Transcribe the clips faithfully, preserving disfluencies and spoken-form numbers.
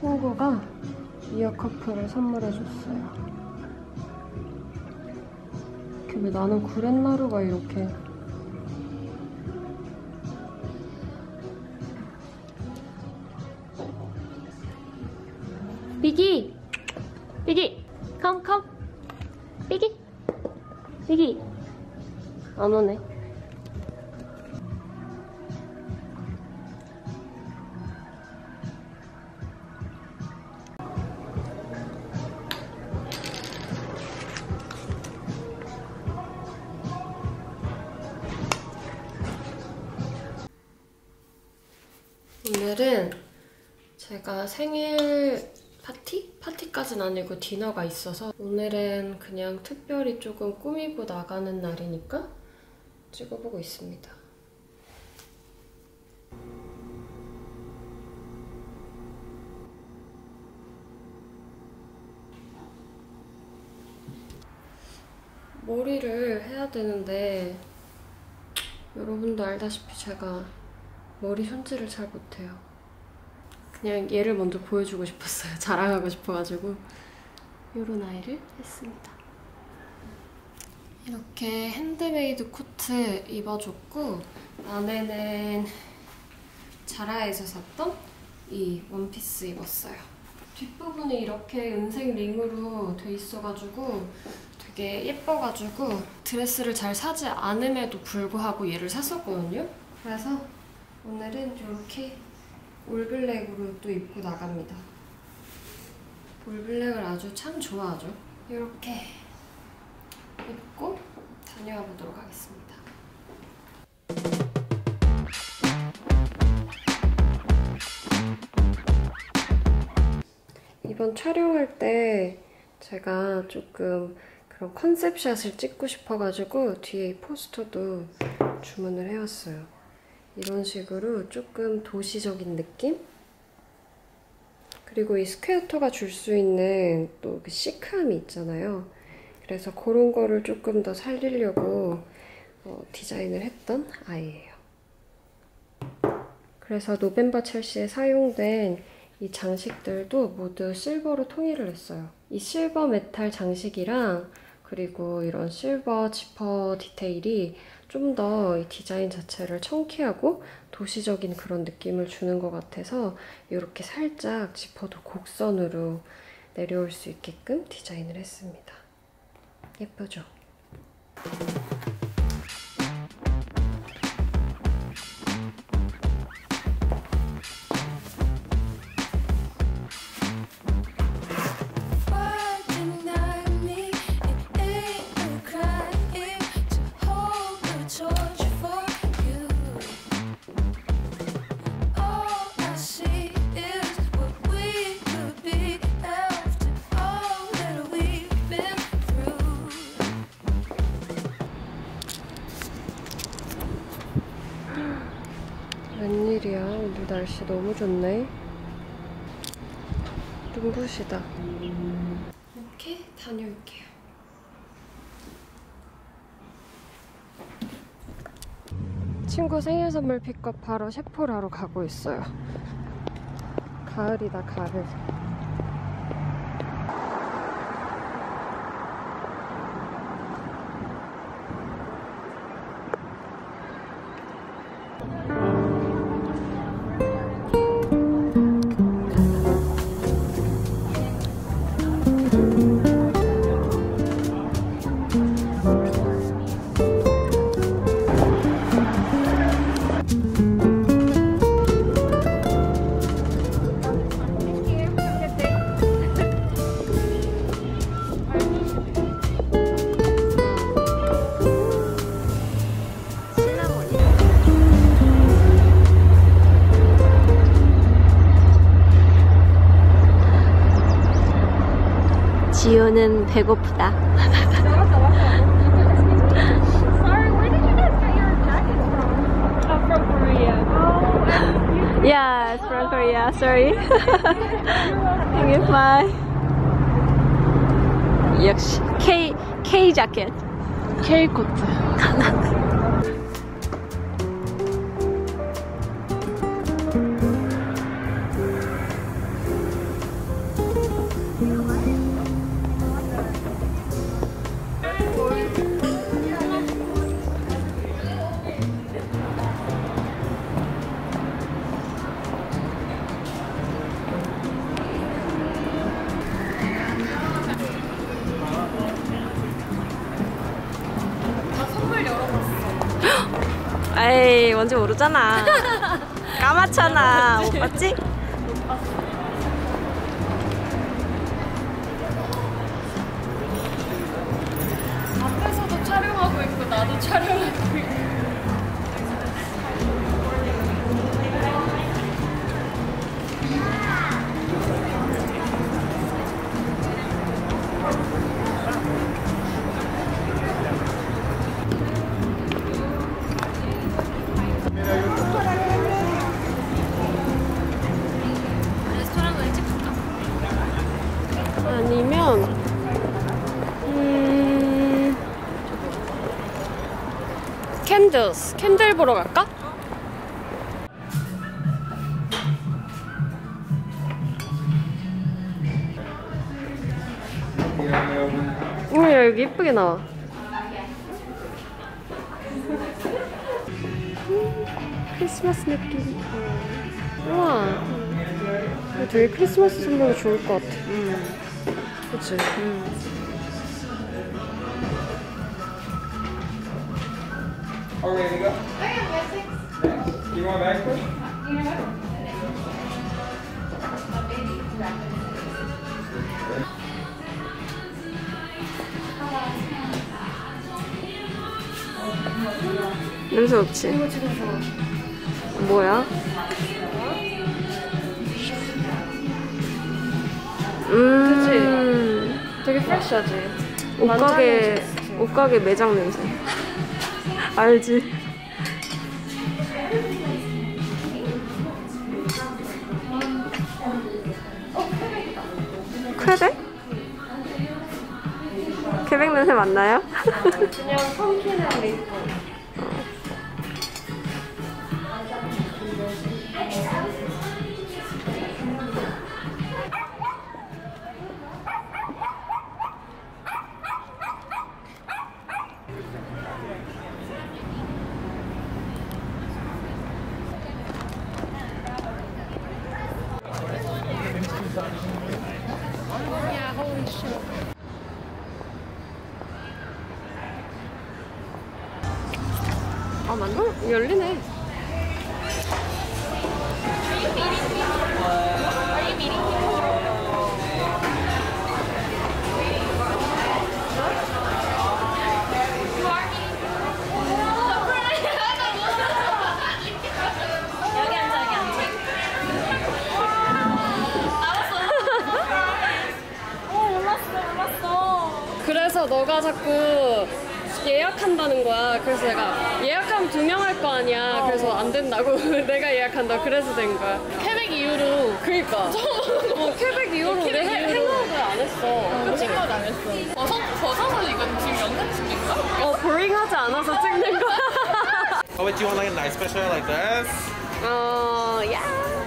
친구가 이어 커플을 선물해줬어요. 왜 나는 구렛나루가 이렇게 비기! 비기! 컴 컴! 비기! 비기! 안 오네. 오늘은 제가 생일 파티? 파티까진 아니고 디너가 있어서 오늘은 그냥 특별히 조금 꾸미고 나가는 날이니까 찍어보고 있습니다. 머리를 해야 되는데 여러분도 알다시피 제가 머리 손질을 잘 못해요. 그냥 얘를 먼저 보여주고 싶었어요. 자랑하고 싶어가지고 요런 아이를 했습니다. 이렇게 핸드메이드 코트 입어줬고 안에는 자라에서 샀던 이 원피스 입었어요. 뒷부분이 이렇게 은색 링으로 돼 있어가지고 되게 예뻐가지고 드레스를 잘 사지 않음에도 불구하고 얘를 샀었거든요. 그래서 오늘은 이렇게 올블랙으로 또 입고 나갑니다. 올블랙을 아주 참 좋아하죠. 이렇게 입고 다녀와 보도록 하겠습니다. 이번 촬영할 때 제가 조금 그런 컨셉샷을 찍고 싶어가지고 뒤에 포스터도 주문을 해왔어요. 이런 식으로 조금 도시적인 느낌? 그리고 이 스퀘어터가 줄 수 있는 또 그 시크함이 있잖아요. 그래서 그런 거를 조금 더 살리려고 어, 디자인을 했던 아이예요. 그래서 노벤버 첼시에 사용된 이 장식들도 모두 실버로 통일을 했어요. 이 실버 메탈 장식이랑 그리고 이런 실버 지퍼 디테일이 좀 더 이 디자인 자체를 청키하고 도시적인 그런 느낌을 주는 것 같아서 이렇게 살짝 지퍼도 곡선으로 내려올 수 있게끔 디자인을 했습니다. 예쁘죠? 웬일이야, 오늘 날씨 너무 좋네. 눈부시다. 이렇게 다녀올게요. 친구 생일 선물 픽업하러 셰포라로 가고 있어요. 가을이다, 가을. 지효는 배고프다. Sorry, where did you get your jackets from? Oh, from Korea. Oh, Yeah, it's from Korea. Sorry. Thank you. Bye. 역시 K K 자켓. K 코트. 에이 뭔지 모르잖아. 까맣잖아. 못 봤지? 앞에서도 촬영하고 있고 나도 촬영하고 있고. 아니면 음 캔들스 캔들 보러 갈까? 오야 여기 이쁘게 나와. 음, 크리스마스 느낌. 우와 이거 되게 크리스마스 선물로 좋을 것 같아. 음. 그치? 음. Oh, ready to go? I am, yes, thanks. Do you want back first? You know what? 냄새 좋지? 이거 지금 좋아. 뭐야? 음. 되게 프레시하지? 옷가게 옷가게 매장 냄새. 알지? 퀘벡? 퀘벡 냄새 맞나요? 그냥 펌킨하고 있고. 아 맞나? 열리네. 그래서 너가 자꾸 예약한다는 거야. 그래서 내가 예약하면 두 명 할 거 아니야. 그래서 안 된다고. 내가 예약한다. 그래서 된 거야. 퀘벡 이후로. 그니까. 어, 퀘벡 이후로 우리 행아웃을 안 했어. 그치? 생각 안 했어. 벗어, 벗어서 이건 지금 영상 찍는 거야? 어, 보링하지 않아서 찍는 거야. Oh, wait, do you want like a nice picture like this? 어, yeah.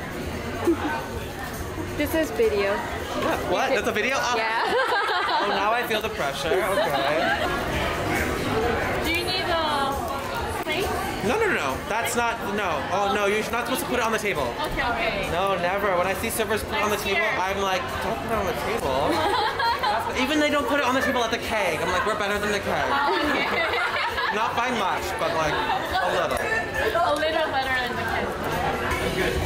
This is video. Yeah. What? That's a video? Oh, Yeah. oh, now I feel the pressure. Okay. Do you need a plate? No, no, no, no. That's not, no. Oh, no, you're not supposed to put it on the table. Okay, okay. No, never. When I see servers put it on the table, I'm like, don't put it on the table. Even they don't put it on the table at the keg. I'm like, we're better than the keg. Not by much, but like a little. A little better than the kid.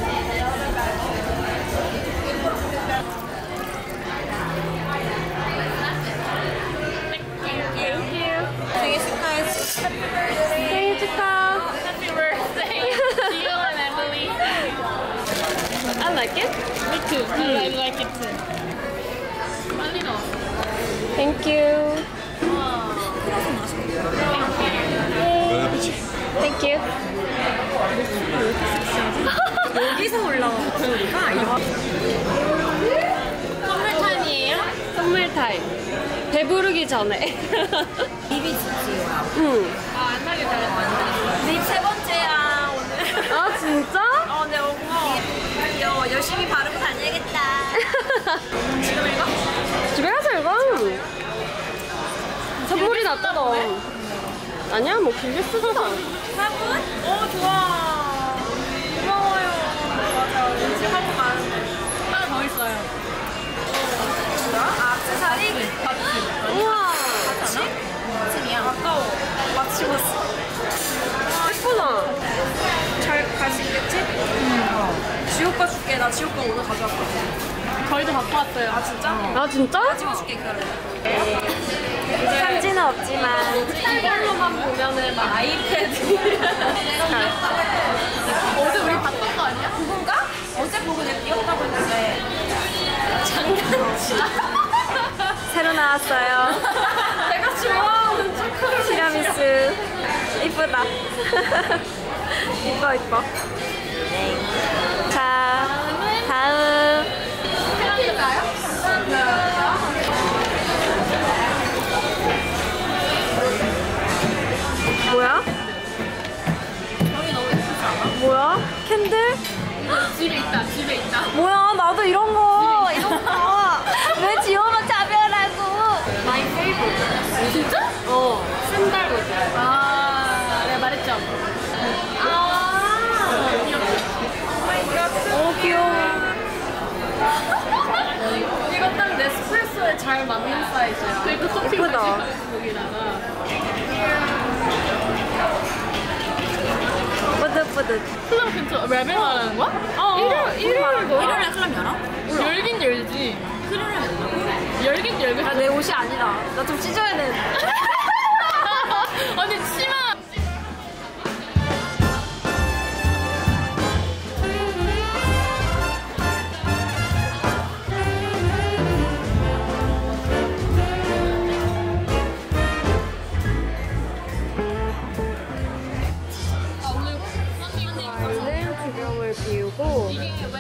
Thank you. 생일 축하해. 생일 축하. Happy birthday, Gio and Emily. I like it. Me too. I like it too. 빨리 넣어. Thank you. Thank you. 여기서 올라온 목소리가 이거. 선물 타임이에요? 선물 타임. 배부르기 전에. 입이 진짜. 응. 아, 안 나게 잘했다. 립세 번째야 오늘. 아 진짜? 어, 네, 고마워. 귀여워. 열심히 바르고 다녀야겠다. 지금 읽어? 집에 가서 읽어. 선물이 낫다 너. 아니야 뭐 길게 쓰잖아. 화분? 오, 좋아. 고마워요. 맞아. 왠지 화분 많은데. 하나 더 있어요. 뭐야? 아, 액세서리? 우와. 같이? 같이야. 아까워. 맞추고 있어. 예쁘다. 바꿔줄게. 나 지호 거 오늘 가져왔거든. 저희도 갖고 왔어요. 아 진짜? 아 진짜? 찍어줄게 기다려. 사진은 없지만 이걸로만 보면은 막 아이패드. 어제 우리 봤던 거 아니야? 그건가? 어제 보고 내가 귀엽다고 했는데 장난치. 새로 나왔어요. 내가 좋아하는 초콜릿. 티라미수 이쁘다. 이뻐 이뻐. 네. 자 다음. 뭐야? 형이 너무 예쁘지 않아? 뭐야? 캔들? 집에 있다. 집에 있다. 뭐야? 나도 이런 거 이런 거. 왜 지호만 차별하고? My favorite. 진짜? 어. 샌달 모자. 아, 내가 말했죠. 아. 어 귀여워. 이거 딱 네스프레소에 잘 맞는 사이즈야. 그리고 커피 예쁘다. 마시고 여기다가. 뿌듯뿌듯. 클럽 근처 랩을 말하는 거야? 어. 일요일 일요일 뭐? 일요일에 클럽 열어? 열긴 열지. 열긴 열긴. 아, 내 옷이 아니다. 나 좀 찢어야 되는데. 아니 치마. 가을은 구경을 비우고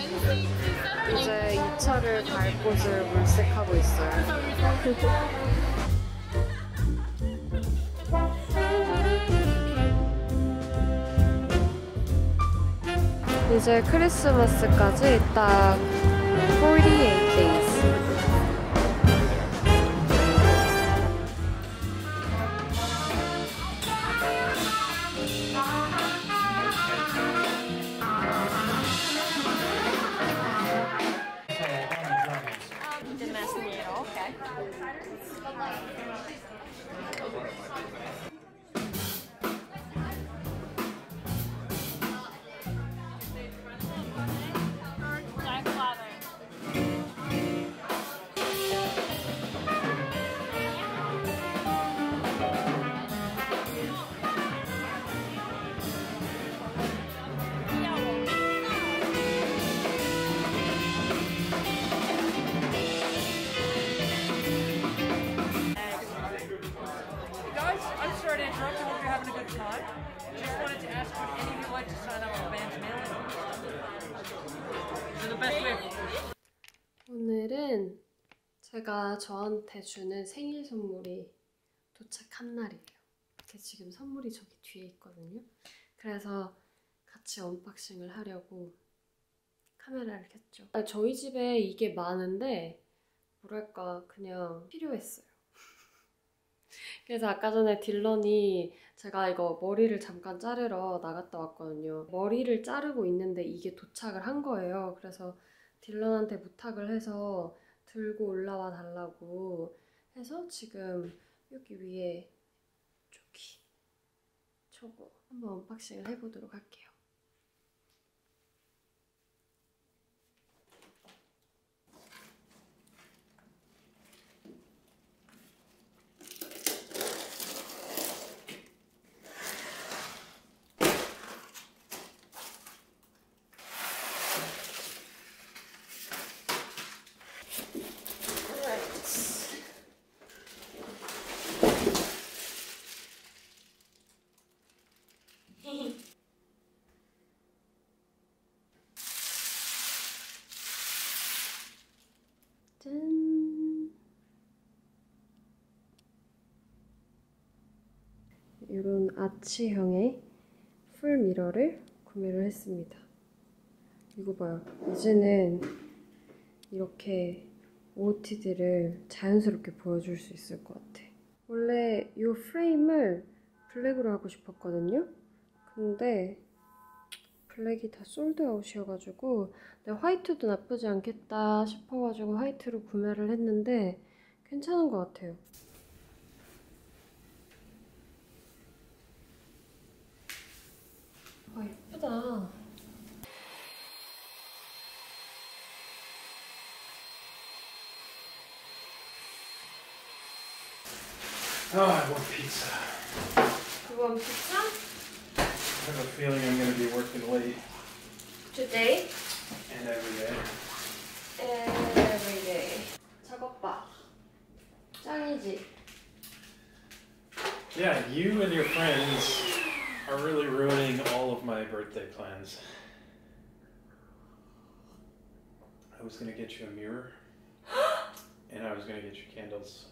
이제 이 차를 갈 곳을 물색하고 있어요. 이제 크리스마스까지 딱 사십팔 days. Guys, I'm sorry to interrupt. I hope you're having a good time. Just wanted to ask, would any of you like to sign up for the band's mailing list? They're the best way. 오늘은 제가 저한테 주는 생일 선물이 도착한 날이에요. 이렇게 지금 선물이 저기 뒤에 있거든요. 그래서 같이 언박싱을 하려고 카메라를 켰죠. 아니, 저희 집에 이게 많은데 뭐랄까 그냥 필요했어요. 그래서 아까 전에 딜런이 제가 이거 머리를 잠깐 자르러 나갔다 왔거든요. 머리를 자르고 있는데 이게 도착을 한 거예요. 그래서 딜런한테 부탁을 해서 들고 올라와 달라고 해서 지금 여기 위에 저기 저거 한번 언박싱을 해보도록 할게요. 짠! 이런 아치형의 풀 미러를 구매를 했습니다. 이거 봐요. 이제는 이렇게 오오티디를 자연스럽게 보여줄 수 있을 것 같아. 원래 이 프레임을 블랙으로 하고 싶었거든요. 근데 블랙이 다 솔드아웃이어가지고 근데 화이트도 나쁘지 않겠다 싶어가지고 화이트로 구매를 했는데 괜찮은 것 같아요. 와 예쁘다. Oh, I want pizza. You want pizza? I have a feeling I'm going to be working late. Today? And every day. And every day. 저것 봐. 짱이지? Yeah, you and your friends are really ruining all of my birthday plans. I was going to get you a mirror. And I was going to get you candles.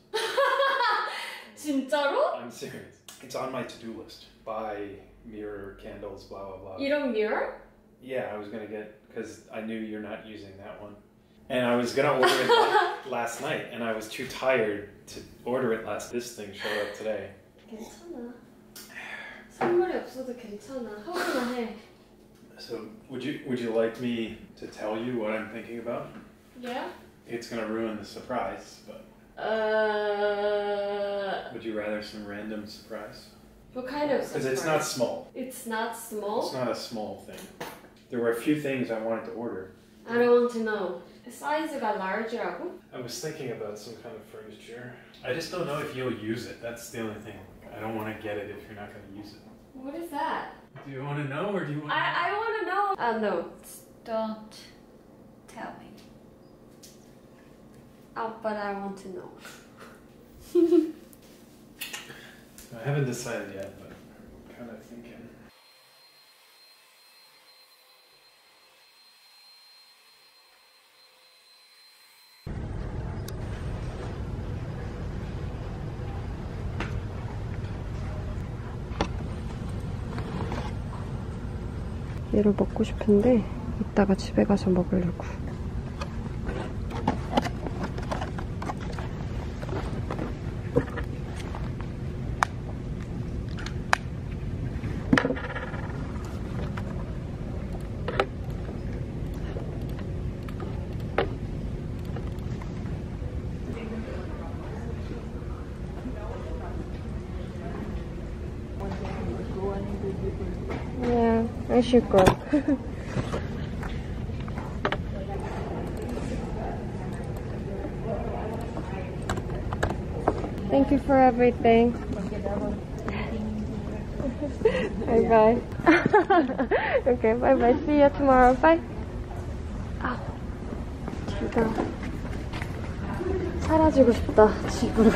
진짜로? I'm serious. It's on my to-do list. Buy mirror, candles, blah, blah, blah. 이런 mirror? Yeah, I was going to get, because I knew you're not using that one. And I was going to order it la- last night, and I was too tired to order it last. This thing showed up today. 괜찮아. 선물이 없어도 괜찮아. 하고만 해. So, would you would you like me to tell you what I'm thinking about? Yeah? It's going to ruin the surprise, but Uh, would you rather some random surprise? what kind of surprise? Because it's not small. It's not small? It's not a small thing. There were a few things I wanted to order. I don't want to know. 사이즈가 large라고? I was thinking about some kind of furniture. I just don't know if you'll use it. That's the only thing. I don't want to get it if you're not going to use it. What is that? Do you want to know or do you want I, I want to know. Uh, no. Don't tell me. Oh, but I want to know. I haven't decided yet, but I'm kind of thinking. 얘를 먹고 싶은데 이따가 집에 가서 먹으려고. Yeah, I should go. Thank you for everything. Bye bye. Okay, bye bye. See you tomorrow. Bye. 아, 진짜 사라지고 싶다, 집으로.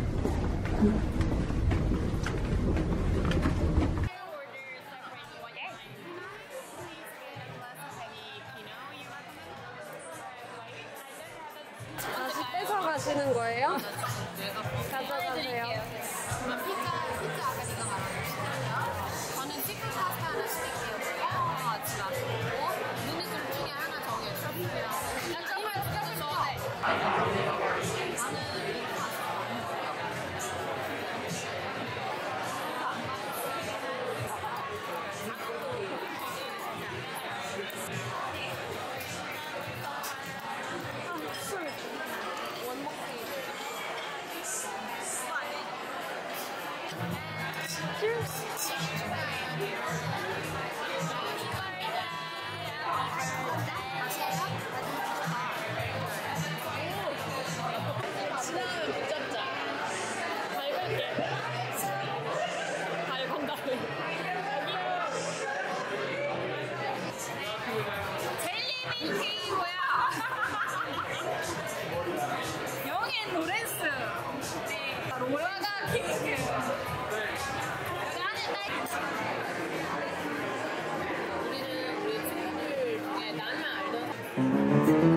다시 뺏어 가시는 거예요? 가져가세요. 저는 치킨 파스타 하나 시킬게요. 그리고 같이 놔두고 누누들 중에 하나 정해주세요. 난 정말 두개도 좋아해. 나는 영앤 로렌스 로라가 케이크 우리는 우리 친구들 중에 나는 알던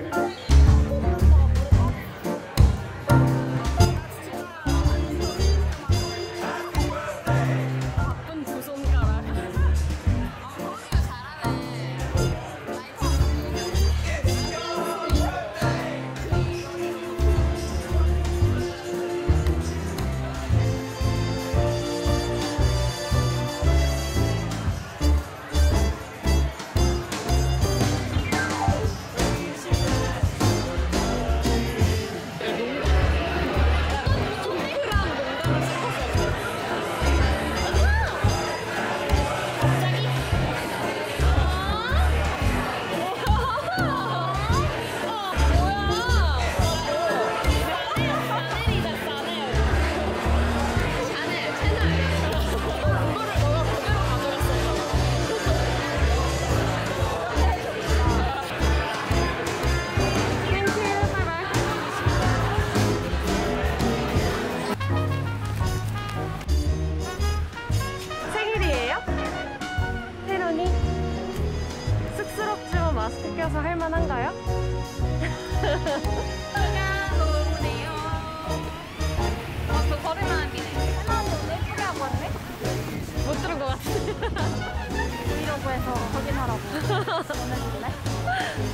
바쁜 두 손가락 아, 잘하네 가서 할 만한가요? 오네요. 어, 저 걸을만 하긴 해. 하나는 오늘 예쁘게 하고 왔네? 못 들은 것 같아. 보이려고 해서 확인하라고. 보내줄래?